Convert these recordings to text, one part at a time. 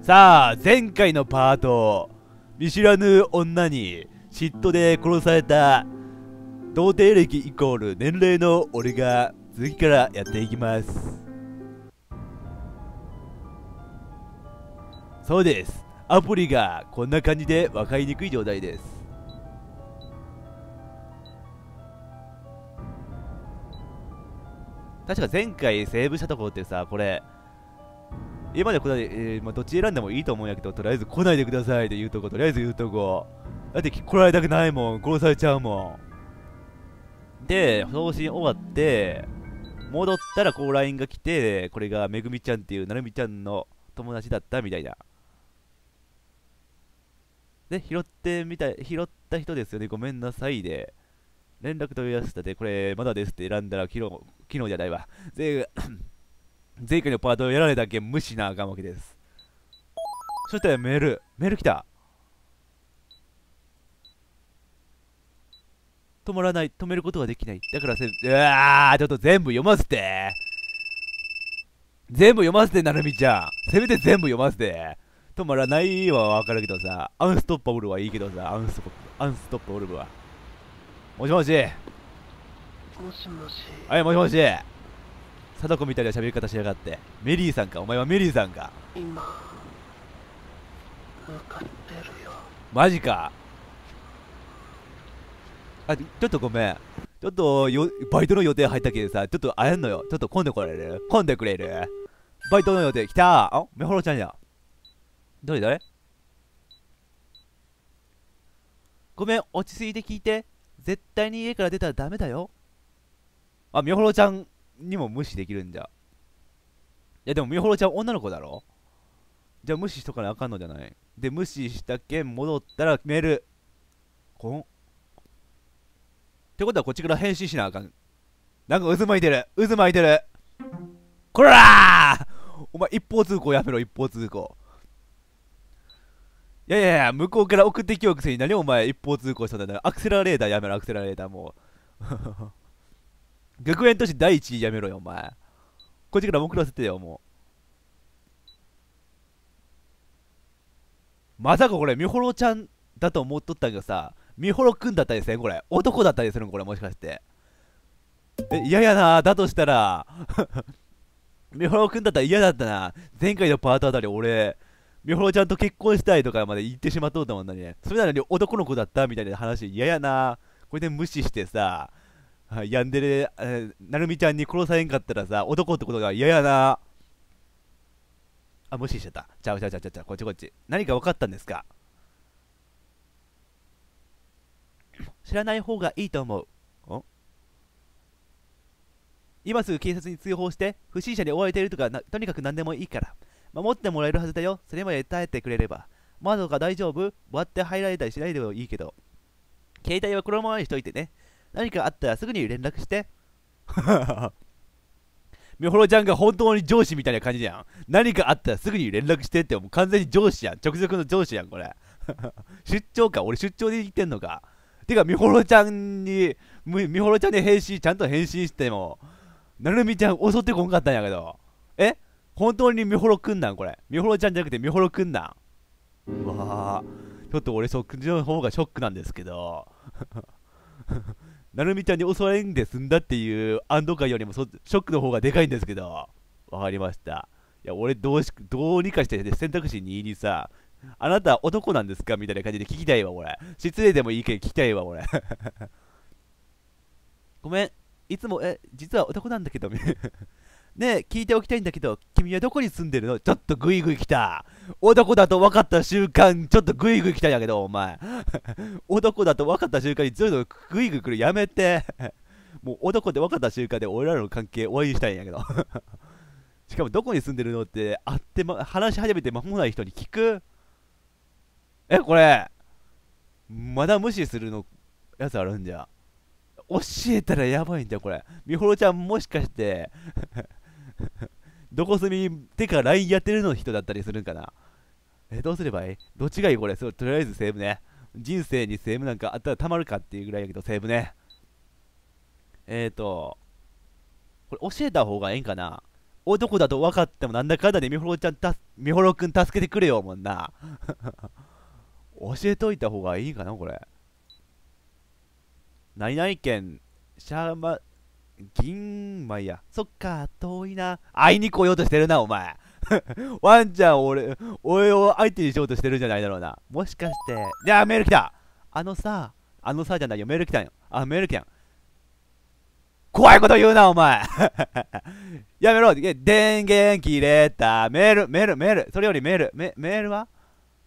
さあ、前回のパート、見知らぬ女に嫉妬で殺された童貞歴イコール年齢の俺が続きからやっていきます。そうです。アプリがこんな感じで分かりにくい状態です。確か前回セーブしたところってさ、これ今まで来ない、どっち選んでもいいと思うんやけど、とりあえず来ないでくださいって言うとこ、とりあえず言うとこ。だって来られたくないもん、殺されちゃうもん。で、送信終わって、戻ったらこう LINE が来て、これがめぐみちゃんっていうなるみちゃんの友達だったみたいな。で、拾った人ですよね、ごめんなさいで。連絡取り出したで、これまだですって選んだら昨日じゃないわ。前回のパートをやられたけん無視なあかんわけです。そしたらメール来た。止まらない、止めることができない。だからうわー、ちょっと全部読ませて。全部読ませて、なるみちゃん。せめて全部読ませて。止まらないはわかるけどさ、アンストッパブルはいいけどさ、アンストッパブルは。もしもし。 もしもし。 はい、もしもし。貞子みたいな喋り方しやがって。メリーさんか、お前はメリーさんか。 今向かってるよ。 マジか。あ、ちょっとごめん。ちょっとバイトの予定入ったけどさ、ちょっと会えんのよ。ちょっと混んでくれるバイトの予定来た。あ、めほろちゃんや。誰ごめん、落ち着いて聞いて。絶対に家から出たらダメだよ。あ、みほろちゃんにも無視できるんじゃ。いやでもみほろちゃん女の子だろ。じゃあ無視しとかなあかんのじゃない。で、無視したけん戻ったらメール。ってことはこっちから返信しなあかん。なんか渦巻いてる。こらー、お前一方通行やめろ、一方通行。いや、向こうから送ってきようくせに何お前一方通行したんだよ。アクセラレーターやめろ、アクセラレーターもう。学園都市第一位やめろよ、お前。こっちから送らせてよ、もう。まさかこれ、みほろちゃんだと思っとったけどさ、みほろくんだったりせんこれ。男だったりするんこれ、もしかして。嫌やな。だとしたら、みほろくんだったら嫌だったな。前回のパートあたり俺、みほろちゃんと結婚したいとかまで言ってしまっとったもんなに。それなのに男の子だったみたいな話嫌やな。これで無視してさ、ヤンデレ、なるみちゃんに殺されんかったらさ、男ってことが嫌やな。あ、無視しちゃった。ちゃう、こっち。何か分かったんですか？知らない方がいいと思う。今すぐ警察に通報して、不審者に追われているとかとにかく何でもいいから。守ってもらえるはずだよ。それまで耐えてくれれば。窓が大丈夫？割って入られたりしないでもいいけど。携帯はこのままにしといてね。何かあったらすぐに連絡して。みほろちゃんが本当に上司みたいな感じじゃん。何かあったらすぐに連絡してって、もう完全に上司やん。直属の上司やん、これ。出張か、俺出張で言ってんのか。てか、みほろちゃんにちゃんと返信しても、なるみちゃん襲ってこんかったんやけど。本当にみほろくんなんこれ。みほろちゃんじゃなくてみほろくんなん。うわぁ。ちょっと俺そっちの方がショックなんですけど。なるみちゃんに襲われんで済んだっていう安堵感よりもショックの方がでかいんですけど。わかりました。いや、俺どうにかして、選択肢2にさ、あなた男なんですかみたいな感じで聞きたいわ、俺。失礼でもいいけど聞きたいわ、俺。ごめん。いつも、実は男なんだけど、ねえ、聞いておきたいんだけど、君はどこに住んでるの？ちょっとグイグイ来た。男だと分かった瞬間、ちょっとグイグイ来たんやけど、お前。男だと分かった瞬間にずっとグイグイ来るやめて。もう男って分かった瞬間で俺らの関係終わりにしたいんやけど。しかもどこに住んでるのって会って、話し始めて間もない人に聞く？これ、まだ無視するのやつあるんじゃ。教えたらやばいんじゃこれ。みほろちゃんもしかしてどこ住みてか LINE やってるの人だったりするんかな。どうすればいい？どっちがいいこれ。とりあえずセーブね。人生にセーブなんかあったらたまるかっていうぐらいやけどセーブね。これ教えた方がええんかな。 男だと分かってもなんだかんだでみほろくん助けてくれよもんな。教えといた方がいいかなこれ。何々県シャーマ銀まあいいや、そっか遠いな。会いに来ようとしてるなお前。ワンちゃん俺を相手にしようとしてるんじゃないだろうな。もしかして、いやメール来た。あのさじゃないよ、メール来たんよ。あ、メール来たんよ。怖いこと言うなお前。やめろ。電源切れた。メール。それよりメールは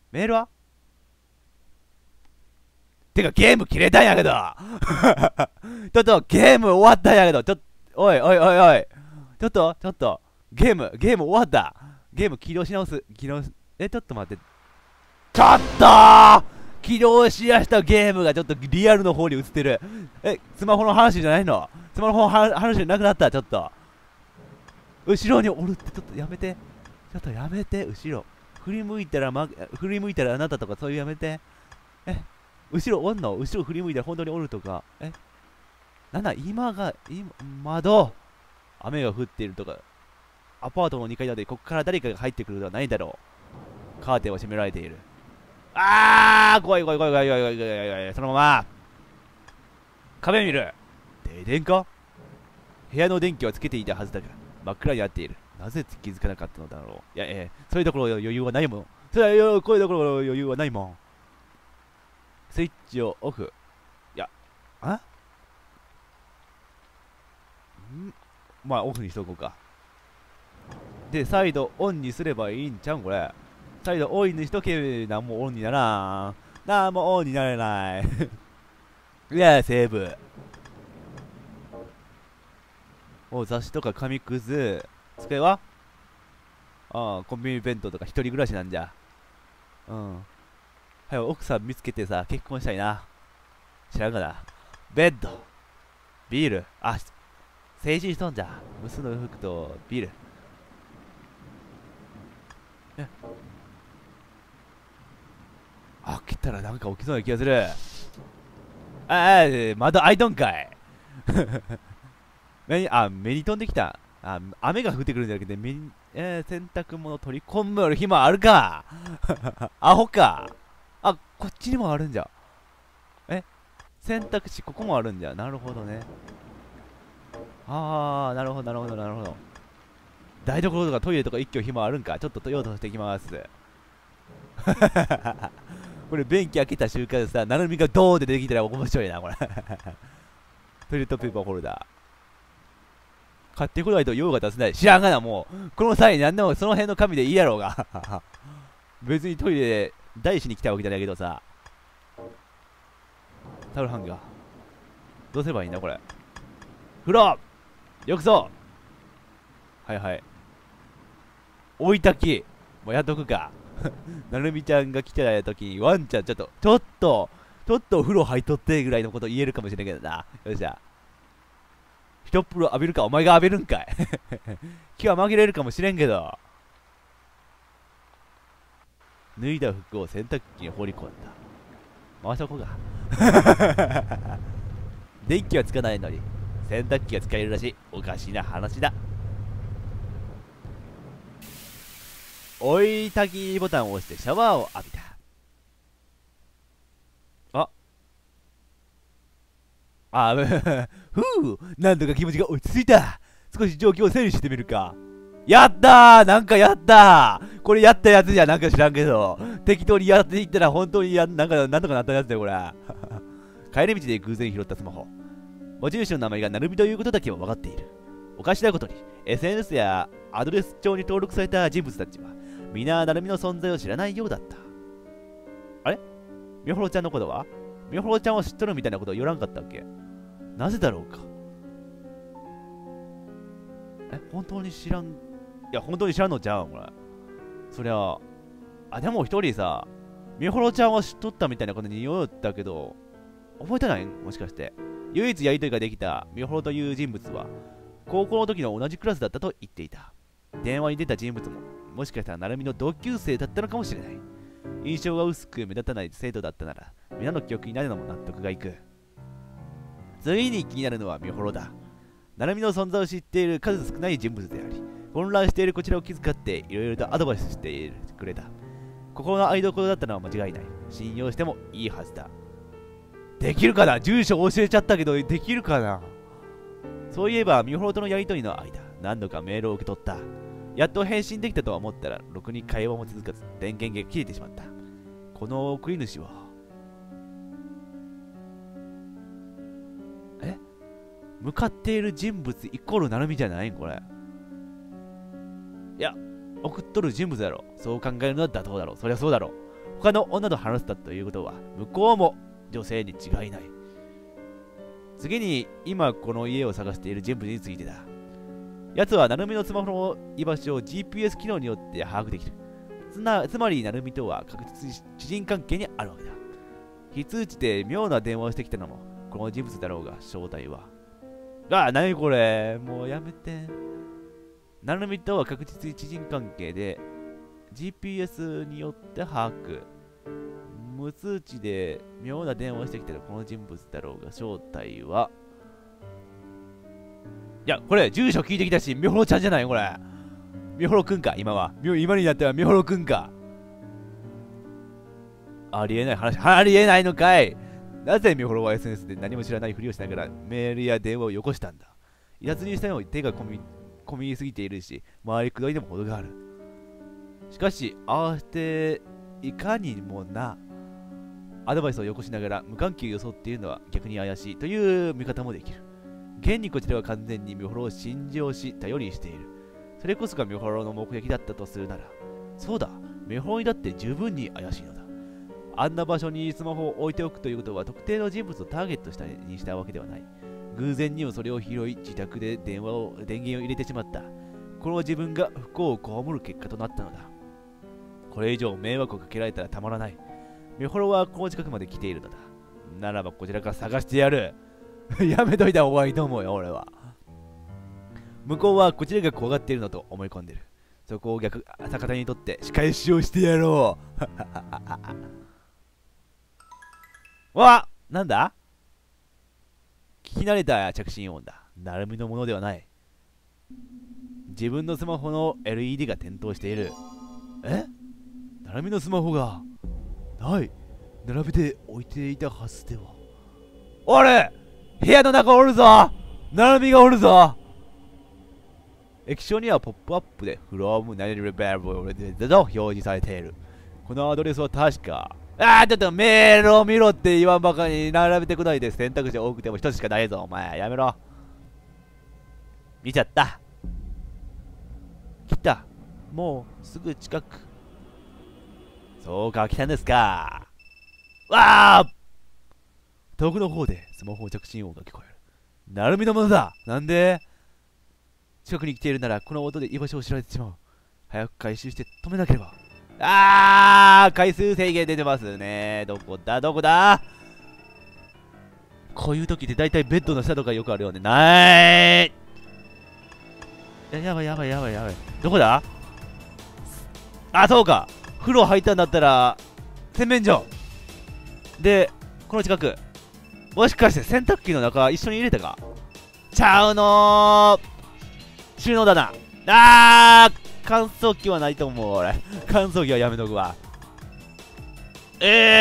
てかゲーム切れたんやけど。ちょっとゲーム終わったんやけど。おい。ちょっとゲーム終わった。ゲーム起動し直す。ちょっと待って。ちょっと起動しやしたゲームがちょっとリアルの方に映ってる。スマホの話じゃないの？スマホの話じゃなくなった。ちょっと後ろにおるって。ちょっとやめて。後ろ振り向いたらあなたとかそういうやめて。後ろおんの？後ろ振り向いたら本当におるとか。なんだ今窓雨が降っているとか。アパートの2階でここから誰かが入ってくるではないだろう。カーテンは閉められている。怖い。そのまま壁見る。停電か？部屋の電気はつけていたはずだが真っ暗になっている。なぜ気づかなかったのだろう。そういうところ余裕はないもん。こういうところ余裕はないもん。スイッチをオフ。まあオフにしとこうか。で再度オンにすればいいんちゃうんこれ。再度オンにしとけ。なんもオンにならん。なんもオンになれない。いやセーブ。雑誌とか紙くず。机はコンビニ弁当とか一人暮らしなんじゃ。はい、奥さん見つけてさ結婚したいな。知らんかな。ベッドビール。成人しとんじゃ。娘の服とビール。開けたらなんか起きそうな気がする。窓開いとんかい。目に飛んできた。雨が降ってくるんじゃなくて、洗濯物取り込む暇あるか。アホか。こっちにもあるんじゃ。選択肢ここもあるんじゃ。なるほどね。なるほど。台所とかトイレとか一挙暇あるんか。ちょっと用途してきます。これ便器開けた瞬間でさ、なるみがドーンって出てきたら面白いなこれ。トイレットペーパーホルダー買ってこないと用が出せない。知らんがな。もうこの際何でもその辺の紙でいいやろうが。別にトイレ大しに来たわけじゃないけどさ。タオルハンガーどうすればいいんだこれ。風呂浴槽。はい置いたきもうやっとくか。なるみちゃんが来てない時にワンちゃんちょっとお風呂入っとってぐらいのこと言えるかもしれんけどな。よっしゃ。一風呂浴びるか。お前が浴びるんかい。気は紛れるかもしれんけど。脱いだ服を洗濯機に放り込んだ。回しとこうか。電気はつかないのに洗濯機が使えるらしい。おかしな話だ。追い焚きボタンを押してシャワーを浴びた。ふう、なんとか気持ちが落ち着いた。少し状況を整理してみるか。やったー。なんかやったー。これやったやつじゃなんか知らんけど、適当にやっていったら本当になんとかなったやつだよこれ。帰り道で偶然拾ったスマホ。持ち主の名前がなるみということだけは分かっている。おかしなことに SNS やアドレス帳に登録された人物たちは皆なるみの存在を知らないようだった。あれ、みほろちゃんのことは？みほろちゃんは知っとるみたいなことを言わんかったっけ？なぜだろうか。本当に知らん。いや本当に知らんのちゃうんこれ。そりゃでも一人さ、みほろちゃんは知っとったみたいなことに言おったけど、覚えてない？もしかして唯一やりとりができたみほろという人物は高校の時の同じクラスだったと言っていた。電話に出た人物ももしかしたらなるみの同級生だったのかもしれない。印象が薄く目立たない生徒だったなら皆の記憶になるのも納得がいく。次に気になるのはみほろだ。なるみの存在を知っている数少ない人物であり、 混乱しているこちらを気遣っていろいろとアドバイスしてくれた。心の合いどころだったのは間違いない。信用してもいいはずだ。できるかな？住所教えちゃったけど、できるかな？そういえば、ミホロとのやりとりの間、何度かメールを受け取った。やっと返信できたとは思ったら、ろくに会話も続かず、電源が切れてしまった。この送り主は、向かっている人物イコールなるみじゃないんこれ。いや、送っとる人物だろう。そう考えるのは妥当だろう。そりゃそうだろう。他の女と話したということは、向こうも女性に違いない。次に、今この家を探している人物についてだ。奴は、なるみのスマホの居場所を GPS 機能によって把握できる。つまり、なるみとは確実に知人関係にあるわけだ。非通知で妙な電話をしてきたのも、この人物だろうが、正体は。なにこれ。もうやめて。なるみとは確実に知人関係で、GPS によって把握。無通知で妙な電話をしてきたこの人物だろうが、正体は。いや、これ、住所聞いてきたし、みほろちゃんじゃないこれ。みほろくんか、今は。今になってはみほろくんか。ありえない話。ありえないのかい。なぜミホロは SNS で何も知らないふりをしながらメールや電話をよこしたんだ。威圧にしたように手が込みすぎているし、周りくどいでも程がある。しかし、ああしていかにもな、アドバイスをよこしながら無関係を装っているのは逆に怪しいという見方もできる。現にこちらは完全にミホロを信用し頼りにしている。それこそがミホロの目的だったとするなら、そうだ、ミホロにだって十分に怪しいのだ。あんな場所にスマホを置いておくということは特定の人物をターゲットにしたわけではない。偶然にもそれを拾い、自宅で電源を入れてしまった。この自分が不幸を被る結果となったのだ。これ以上迷惑をかけられたらたまらない。ミホロはこの近くまで来ているのだ。ならばこちらから探してやる。やめといた方がいいと思うよ、俺は。向こうはこちらが怖がっているのと思い込んでいる。そこを逆方にとって仕返しをしてやろう。わ！なんだ？聞き慣れた着信音だ。なるみのものではない。自分のスマホの LED が点灯している。なるみのスマホがない。並べて置いていたはずでは。あれ！部屋の中おるぞ！なるみがおるぞ！液晶にはポップアップで From ナルベルブと表示されている。このアドレスは確か。ちょっとメールを見ろって言わんばかりに並べてくないで。選択肢多くても一つしかないぞ、お前。やめろ。見ちゃった。来た。もうすぐ近く。そうか、来たんですか。わあ！遠くの方でスマホ着信音が聞こえる。なるみのものだ。なんで？近くに来ているならこの音で居場所を知られてしまう。早く回収して止めなければ。回数制限出てますね。どこだこういう時って大体ベッドの下とかよくあるよね。やばい。どこだ？そうか。風呂入ったんだったら、洗面所。で、この近く。もしかして洗濯機の中一緒に入れたか？ちゃうのー。収納だな。乾燥機はないと思う、俺。乾燥機はやめとくわ。ト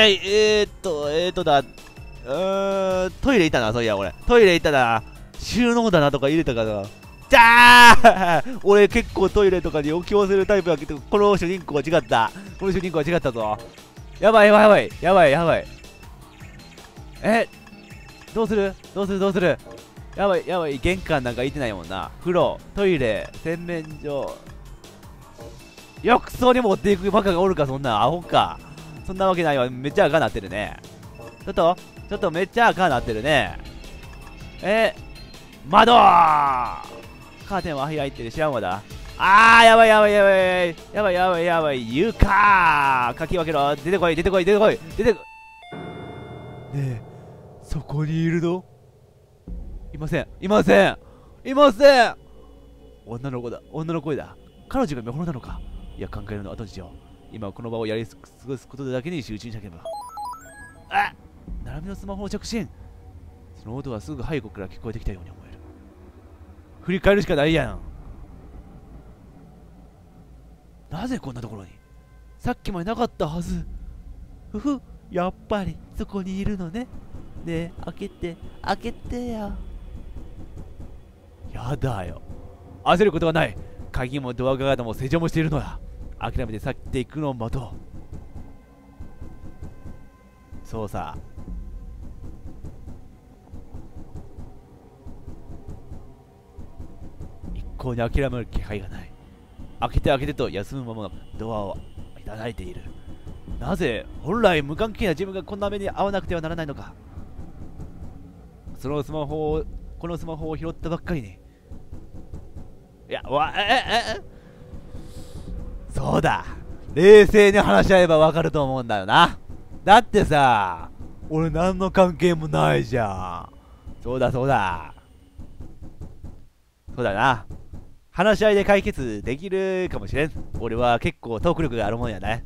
イレ行ったな、そういや、俺。トイレ行ったな。収納だなとか入れたかな。俺結構トイレとかに置き忘れるタイプだけど、この主人公は違った。この主人公は違ったぞ。やばい。どうするやばい。玄関なんか行ってないもんな。風呂、トイレ、洗面所。浴槽に持っていくバカがおるか、そんなアホか。そんなわけないわ。めっちゃ赤なってるね。ちょっとめっちゃ赤なってるね。窓カーテンは開いてる。知らんわだ。やばい。床かき分けろ。出てこい。ねえ、そこにいるの？いません。女の声だ。彼女が見頃なのか。いや、考えるの後にしよう。今この場をやり過ごすことだけに集中しなければ。なるみのスマホの着信。その音はすぐ背後から聞こえてきたように思える。振り返るしかないやん。 なぜこんなところに？さっきまでなかったはず。ふふ、やっぱりそこにいるのね。ねえ、開けて、開けてよ。やだよ。焦ることはない。鍵もドアガードも施錠もしているのだ。諦めて去っていくのを待とう。そうさ。一向に諦める気配がない。開けて開けてと休む間もなくドアを叩いている。なぜ本来無関係な自分がこんな目に遭わなくてはならないのか。このスマホを拾ったばっかりに。いや、そうだ。冷静に話し合えばわかると思うんだよな。だってさ、俺何の関係もないじゃん。そうだそうだ。そうだな。話し合いで解決できるかもしれん。俺は結構トーク力があるもんやね。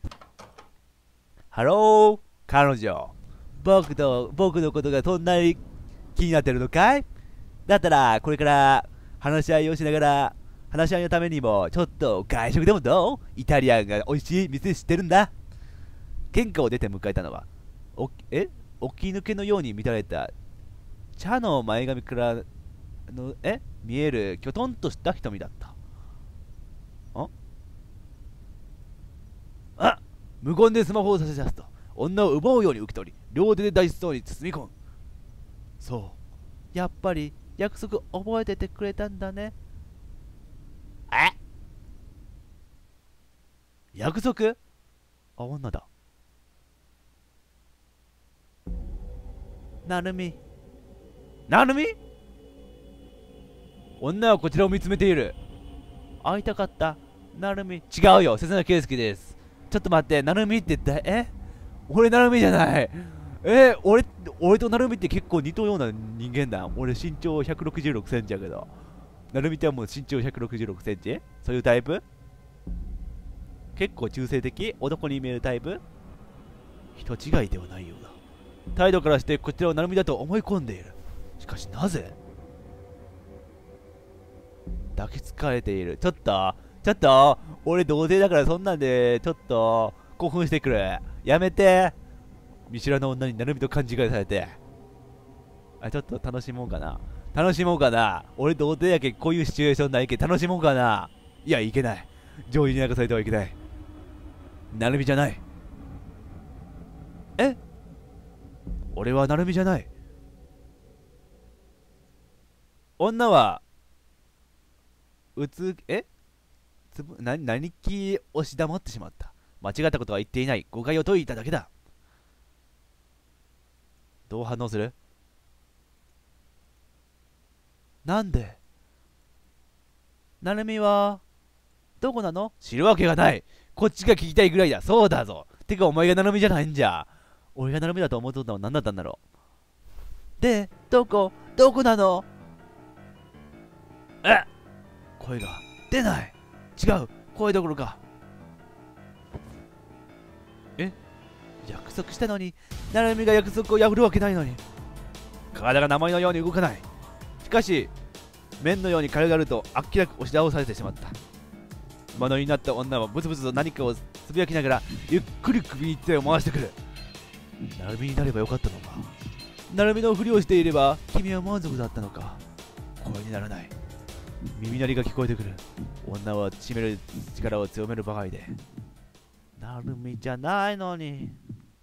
ハロー、彼女。僕のことがそんなに気になってるのかい？だったら、これから話し合いをしながら、話し合いのためにも、ちょっと外食でもどう？イタリアンが美味しい店知ってるんだ。喧嘩を出て迎えたのは、起き抜けのように見られた、茶の前髪からの、見える、きょとんとした瞳だった。無言でスマホを差し出すと、女を奪うように受け取り、両手で大そうに包み込む。そう。やっぱり、約束覚えててくれたんだね。約束？女だ。なるみ。女はこちらを見つめている。会いたかった。なるみ。違うよ。切な圭介です。ちょっと待って。なるみって俺なるみじゃない。俺となるみって結構似たような人間だ。俺身長166センチやけど。なるみってはもう身長166センチ？そういうタイプ？結構中性的？男に見えるタイプ？人違いではないようだ。態度からしてこちらをなるみだと思い込んでいる。しかしなぜ？抱きつかれている。ちょっと俺童貞だからそんなんでちょっと興奮してくる。やめて。見知らぬ女になるみと勘違いされて。ちょっと楽しもうかな。俺童貞やけこういうシチュエーションないけ楽しもうかな。いや、いけない。上位に流されてはいけない。なるみじゃない。俺はなるみじゃない。女は何気押し黙ってしまった。間違ったことは言っていない。誤解を解いただけだ。どう反応する？なんで？なるみはどこなの？知るわけがない。こっちが聞きたいぐらいだ。そうだぞ。てかお前がなるみじゃないんじゃ。俺がなるみだと思ってたのは何だったんだろう。で、どこなの？声が出ない。違う。声どころか。約束したのに、なるみが約束を破るわけないのに。体が名前のように動かない。しかし、面のように軽々とあっけらく押し倒されてしまった。間のになった女はブツブツと何かをつぶやきながら、ゆっくり首に手を回してくる。なるみになればよかったのか。なるみのふりをしていれば、君は満足だったのか。声にならない。耳鳴りが聞こえてくる。女は締める力を強めるばかりで。なるみじゃないのに。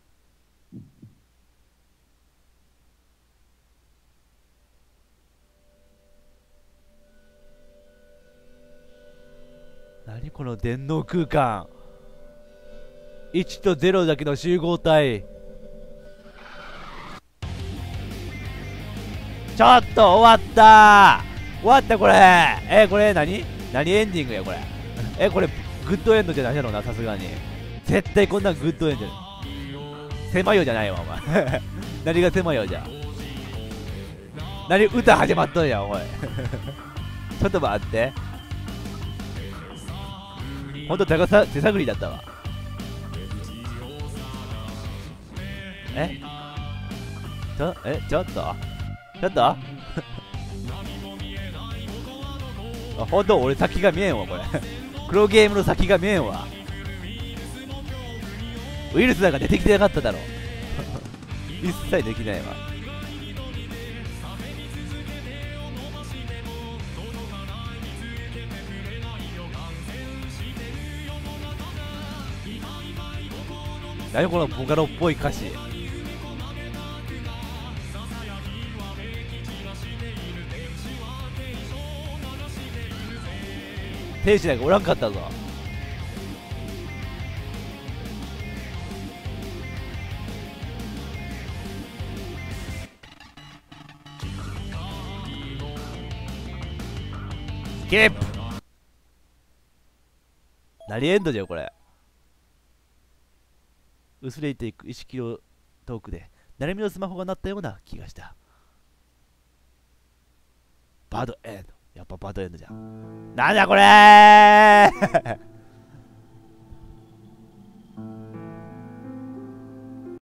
何この電脳空間。1と0だけの集合体。ちょっと終わったこれ。これ何エンディングやこれ。これグッドエンドじゃないだろうな、さすがに。絶対こんなんグッドエンド。狭いよじゃないわお前。何が狭いよじゃ。何歌始まっとんやおい。ちょっと待って。ほんと手探りだったわ。ちょっとほんと俺先が見えんわこれ。 黒ゲームの先が見えんわ。ウイルスなんか出てきてなかっただろ。一切できないわ。何このボカロっぽい歌詞。天使なんかおらんかったぞ。スキップ。何エンドじゃんこれ。薄れていく1キロ遠くで成海のスマホが鳴ったような気がした。バッドエンド。やっぱバッドエンドじゃん。なんだこれー